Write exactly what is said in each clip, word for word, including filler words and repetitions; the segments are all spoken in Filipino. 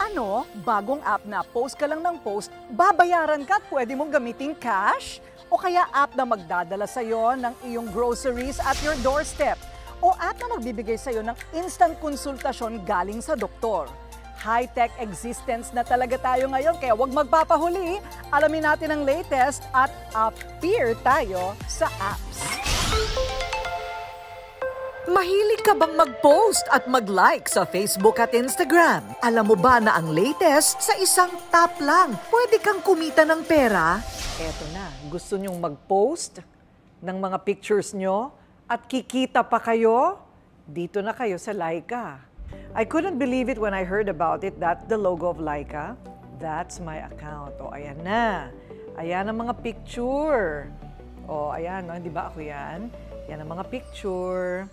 Paano? Bagong app na post ka lang ng post, babayaran ka at pwede mong gamitin cash? O kaya app na magdadala sa'yo ng iyong groceries at your doorstep? O app na magbibigay sa'yo ng instant konsultasyon galing sa doktor? High-tech existence na talaga tayo ngayon, kaya huwag magpapahuli. Alamin natin ang latest at A P I R tayo sa apps. Mahilig ka bang mag-post at mag-like sa Facebook at Instagram? Alam mo ba na ang latest sa isang tap lang, pwede kang kumita ng pera? Eto na, gusto nyong mag-post ng mga pictures nyo at kikita pa kayo? Dito na kayo sa Laika. I couldn't believe it when I heard about it. That's the logo of Laika. That's my account. O, ayan na. Ayan ang mga picture. O, ayan, no? Hindi ba ako yan? Yan ang mga picture.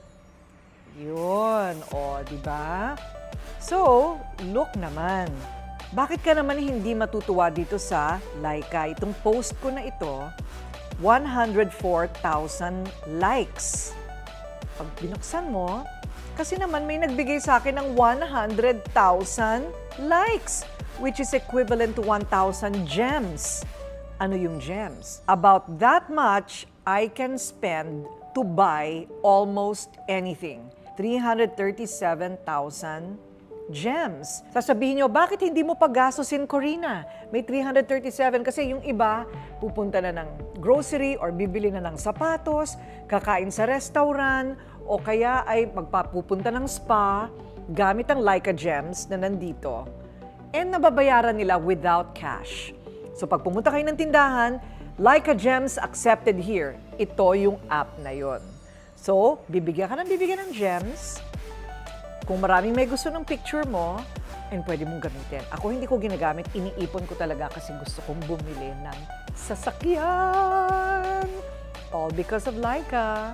Yun. O, di ba? So, look naman. Bakit ka naman hindi matutuwa dito sa Laika? Itong post ko na ito, one hundred four thousand likes. Pag binuksan mo, kasi naman may nagbigay sa akin ng one hundred thousand likes, which is equivalent to one thousand gems. Ano yung gems? About that much, I can spend to buy almost anything. three hundred thirty-seven thousand gems. Sasabihin nyo, bakit hindi mo paggastusin, Korina? May three hundred thirty-seven kasi yung iba, pupunta na ng grocery or bibili na ng sapatos, kakain sa restaurant, o kaya ay magpapupunta ng spa gamit ang Laika Gems na nandito. And nababayaran nila without cash. So pag pumunta kayo ng tindahan, Laika Gems accepted here. Ito yung app na yon. So, bibigyan ka ng bibigyan ng gems. Kung maraming may gusto ng picture mo, and pwede mong gamitin. Ako hindi ko ginagamit, iniipon ko talaga kasi gusto kong bumili ng sasakyan. All because of Laika.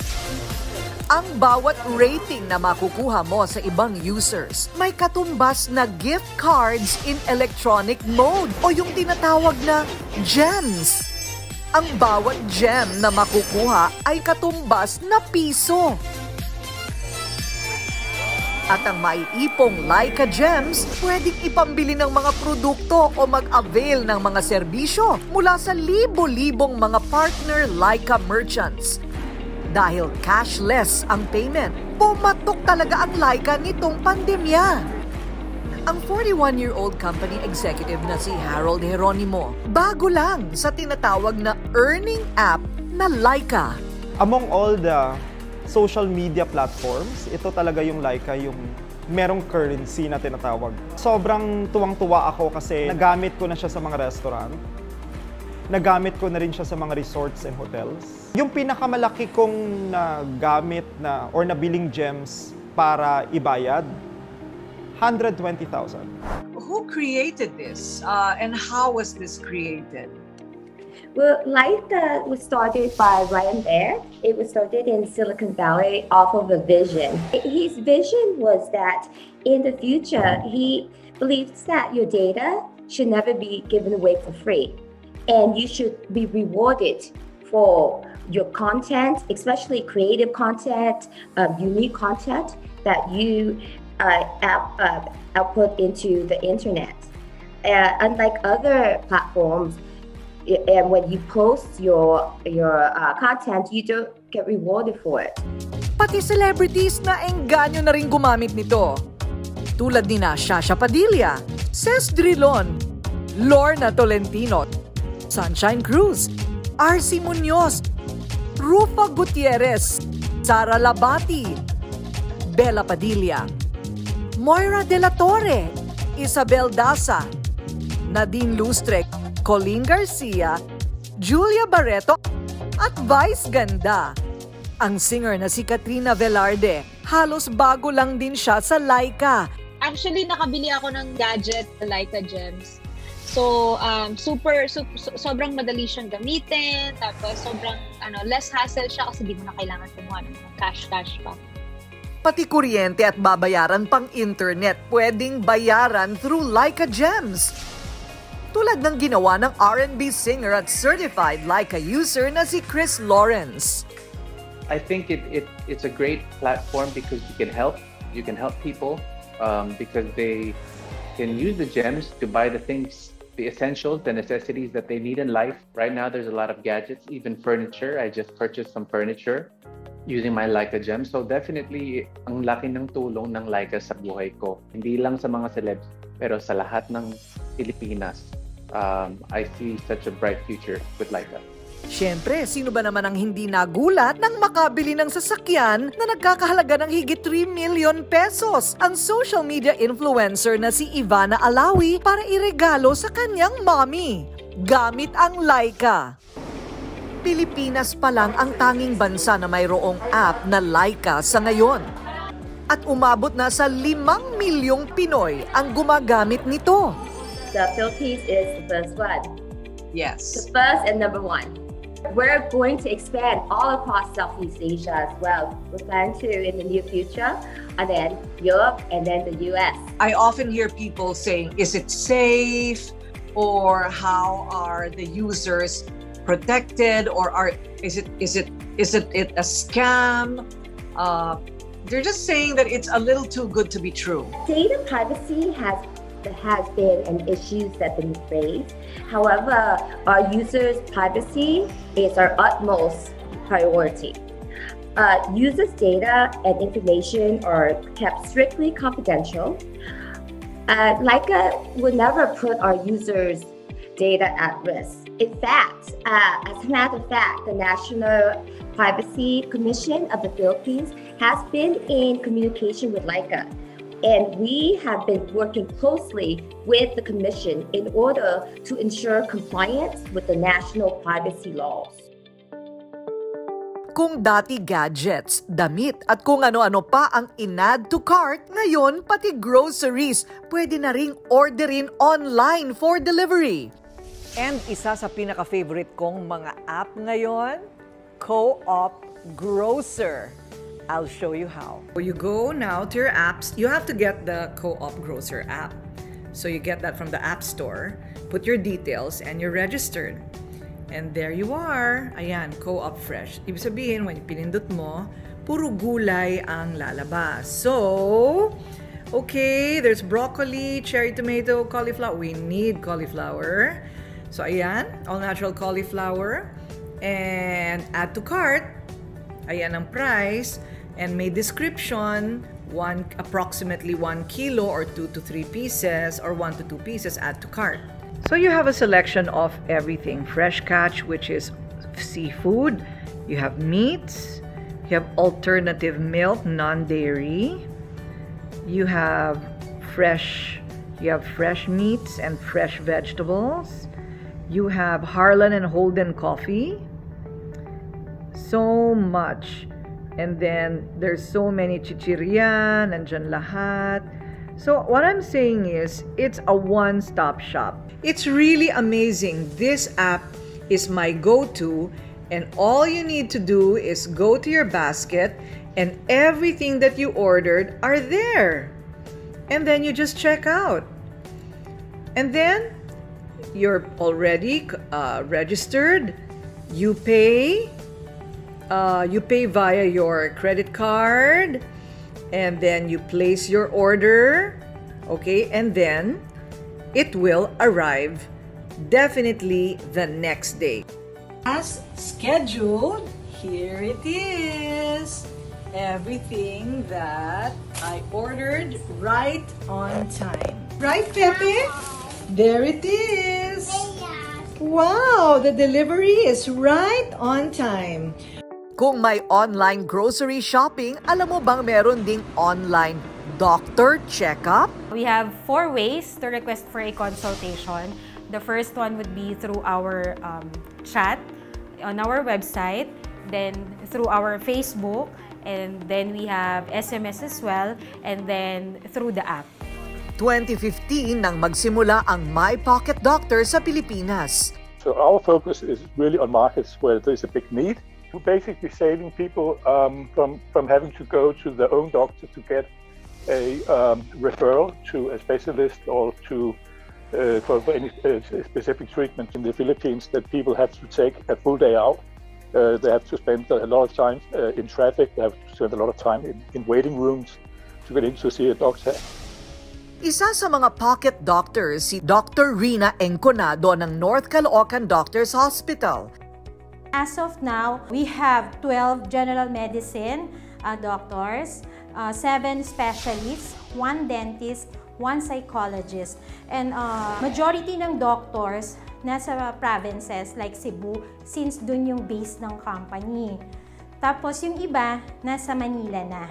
Ang bawat rating na makukuha mo sa ibang users, may katumbas na gift cards in electronic mode o yung tinatawag na gems. Ang bawat gem na makukuha ay katumbas na piso. At ang maiipong Laika Gems, pwedeng ipambili ng mga produkto o mag-avail ng mga serbisyo mula sa libo-libong mga partner Laika merchants. Dahil cashless ang payment, pumatok talaga ang Laika nitong pandemya. Ang forty-one-year-old company executive na si Harold Geronimo, bago lang sa tinatawag na earning app na Laika. Among all the social media platforms, ito talaga yung Laika, yung merong currency na tinatawag. Sobrang tuwang-tuwa ako kasi nagamit ko na siya sa mga restaurant. Nagamit ko na rin siya sa mga resorts and hotels. Yung pinakamalaki kong nagamit na or nabiling gems para ibayad, one hundred twenty thousand. Who created this uh, and how was this created? Well, Laika was started by Ryan Baer. It was started in Silicon Valley off of a vision. His vision was that in the future, he believes that your data should never be given away for free. And you should be rewarded for your content, especially creative content, um, unique content that you uh, out, uh, output into the internet. Uh, unlike other platforms, and when you post your your uh, content, you don't get rewarded for it. Pati celebrities na engganyo na rin gumamit nito. Tulad ni na Shasha Padilla, Ces Drilon, Lorna Tolentino, Sunshine Cruz, R C Munoz, Rufa Gutierrez, Sara Labati, Bella Padilla, Moira De La Torre, Isabel Daza, Nadine Lustre, Colleen Garcia, Julia Barreto, at Vice Ganda. Ang singer na si Katrina Velarde, halos bago lang din siya sa Laika. Actually, nakabili ako ng gadget, Laika Gems. So, um, super, super, sobrang madali siyang gamitin. Tapos, sobrang ano, less hassle siya kasi di mo na kailangan kumuha ng mga cash-cash pa. Pati kuryente at babayaran pang internet, pwedeng bayaran through Laika Gems. Tulad ng ginawa ng R and B singer at certified Laika user na si Chris Lawrence. I think it, it it's a great platform because you can help you can help people um, because they can use the gems to buy the things, the essentials, the necessities that they need in life. Right now, there's a lot of gadgets, even furniture. I just purchased some furniture using my Leica gem. So definitely, ang laki ng tulong ng Leica sa buhay ko. Hindi lang sa mga celebs, pero sa lahat ng Pilipinas. Um, I see such a bright future with Leica. Siyempre, sino ba naman ang hindi nagulat nang makabili ng sasakyan na nagkakahalaga ng higit three million pesos ang social media influencer na si Ivana Alawi para iregalo sa kanyang mommy gamit ang Leica. Pilipinas pa lang ang tanging bansa na mayroong app na Leica sa ngayon. At umabot na sa limang milyong Pinoy ang gumagamit nito. The Philippines is the first one. Yes. The first and number one. We're going to expand all across Southeast Asia as well. We plan to in the near future, and then Europe, and then the U S. I often hear people saying, is it safe? Or how are the users protected? Or are is it is it is it, it a scam? Uh, they're just saying that it's a little too good to be true. Data privacy has has been an issue that's been raised. However, our users' privacy is our utmost priority. Uh, users' data and information are kept strictly confidential. Uh, Leica would never put our users' data at risk. In fact, uh, as a matter of fact, the National Privacy Commission of the Philippines has been in communication with Leica. And we have been working closely with the Commission in order to ensure compliance with the national privacy laws. Kung dati gadgets, damit at kung ano-ano pa ang in-add to cart, ngayon pati groceries pwede na ring orderin online for delivery. And isa sa pinaka-favorite kong mga app ngayon, Co-op Grocer. I'll show you how. You go now to your apps. You have to get the Co-op Grocer app. So you get that from the App Store. Put your details and you're registered. And there you are. Ayan, Co-op Fresh. Ibig sabihin, when pinindot mo, puro gulay ang lalabas. So, okay, there's broccoli, cherry tomato, cauliflower. We need cauliflower. So ayan, all-natural cauliflower. And add to cart. Ayan ang price. And may description, one approximately one kilo or two to three pieces or one to two pieces add to cart. So you have a selection of everything. Fresh catch, which is seafood. You have meats. You have alternative milk, non-dairy. You have fresh, you have fresh meats and fresh vegetables. You have Harlan and Holden coffee. So much. And then there's so many chichirya, nandyan lahat. So what I'm saying is, it's a one-stop shop. It's really amazing. This app is my go-to, and all you need to do is go to your basket and everything that you ordered are there. And then you just check out. And then you're already uh, registered. You pay. Uh, you pay via your credit card, and then you place your order, okay, and then it will arrive definitely the next day. As scheduled, here it is. Everything that I ordered right on time. Right, Pepe? There it is. Wow, the delivery is right on time. Kung may online grocery shopping, alam mo bang meron ding online doctor checkup? We have four ways to request for a consultation. The first one would be through our um, chat on our website, then through our Facebook, and then we have S M S as well, and then through the app. twenty fifteen nang magsimula ang My Pocket Doctor sa Pilipinas. So our focus is really on markets where there is a big need. We're basically saving people um, from, from having to go to their own doctor to get a um, referral to a specialist or to uh, for, for any uh, specific treatment in the Philippines that people have to take a full day out. Uh, they have to spend a lot of time uh, in traffic. They have to spend a lot of time in, in waiting rooms to get in to see a doctor. Isa sa mga pocket doctors si Doctor Rina Enconado ng North Caloocan Doctors Hospital. As of now, we have twelve general medicine uh, doctors, uh, seven specialists, one dentist, one psychologist. And uh, majority ng doctors nasa provinces like Cebu since dun yung base ng company. Tapos yung iba, nasa Manila na.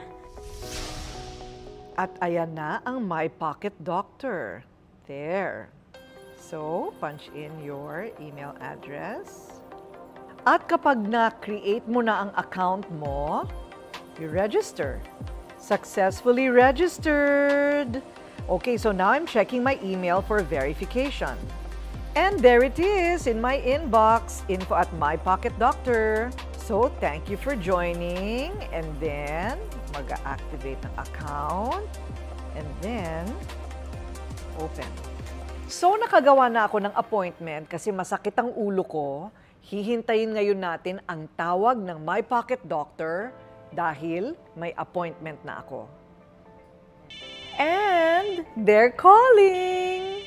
At ayan na ang My Pocket Doctor. There. So, punch in your email address. At kapag na-create mo na ang account mo, you register. Successfully registered. Okay, so now I'm checking my email for verification. And there it is in my inbox, info at My Pocket Doctor. So, thank you for joining. And then, mag-activate ng account. And then, open. So, nakagawa na ako ng appointment kasi masakit ang ulo ko. Hihintayin ngayon natin ang tawag ng My Pocket Doctor dahil may appointment na ako. And they're calling!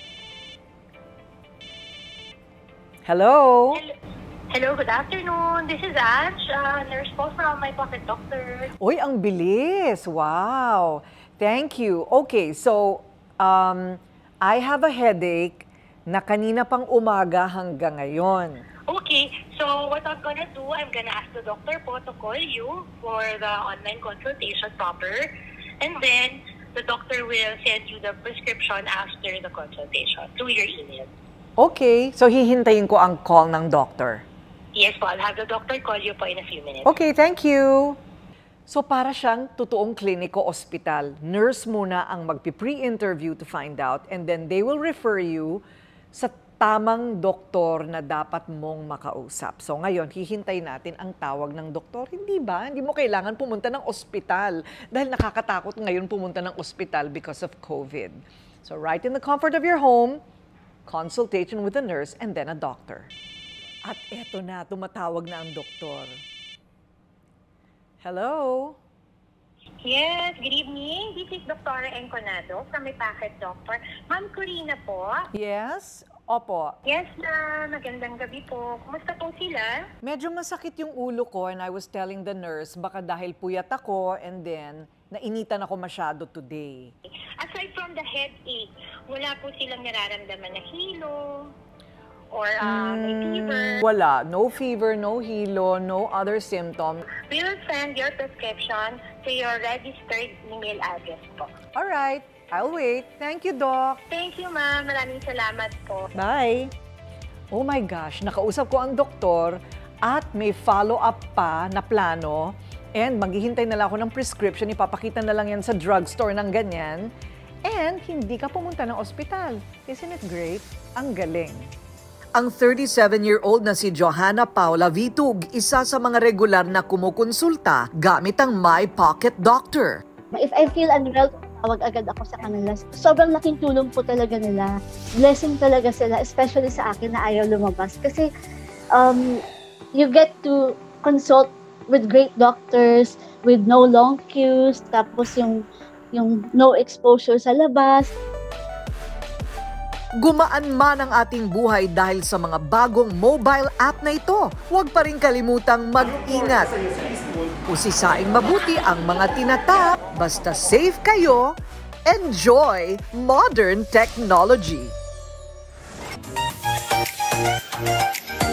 Hello? Hello, Hello good afternoon. This is Ange, uh, nurse po from My Pocket Doctor. Uy, ang bilis! Wow! Thank you. Okay, so um, I have a headache na kanina pang umaga hanggang ngayon. Okay, so what I'm gonna do, I'm gonna ask the doctor po to call you for the online consultation proper. And then, the doctor will send you the prescription after the consultation through your email. Okay, so hihintayin ko ang call ng doctor. Yes po, I'll have the doctor call you po in a few minutes. Okay, thank you. So para siyang totoong kliniko ospital, nurse muna ang magpi-pre-interview to find out and then they will refer you sa tamang doktor na dapat mong makausap. So ngayon, hihintay natin ang tawag ng doktor. Hindi ba? Hindi mo kailangan pumunta ng ospital dahil nakakatakot ngayon pumunta ng ospital because of COVID. So right in the comfort of your home, consultation with a nurse and then a doctor. At eto na, tumatawag na ang doktor. Hello? Yes, good evening. This is Doctor Enconado from My Pocket Doctor. Ma'am Korina po. Yes? Opo. Yes, ma'am. Magandang gabi po. Kumusta po sila? Medyo masakit yung ulo ko and I was telling the nurse baka dahil puyat ako and then nainitan ako masyado today. Aside from the headache, wala po silang nararamdaman na hilo or uh, may fever. Wala. No fever, no hilo, no other symptom. We will send your prescription to your registered email address po. All right. I'll wait. Thank you, Doc. Thank you, ma'am. Maraming salamat po. Bye. Oh my gosh, nakausap ko ang doktor at may follow-up pa na plano and maghihintay na lang ako ng prescription. Ipapakita na lang yan sa drugstore ng ganyan. And hindi ka pumunta ng ospital. Isn't it great? Ang galing. Ang thirty-seven-year-old na si Johanna Paula Vitug, isa sa mga regular na kumukonsulta gamit ang My Pocket Doctor. If I feel unwell, tawag agad ako sa kanila. Sobrang laking tulong po talaga nila. Blessing talaga sila, especially sa akin na ayaw lumabas. Kasi um, you get to consult with great doctors, with no long queues, tapos yung, yung no exposure sa labas. Gumaan man ang ating buhay dahil sa mga bagong mobile app na ito. Huwag pa rin kalimutang mag-ingat. Usisaing mabuti ang mga tinatap, basta safe kayo, enjoy modern technology.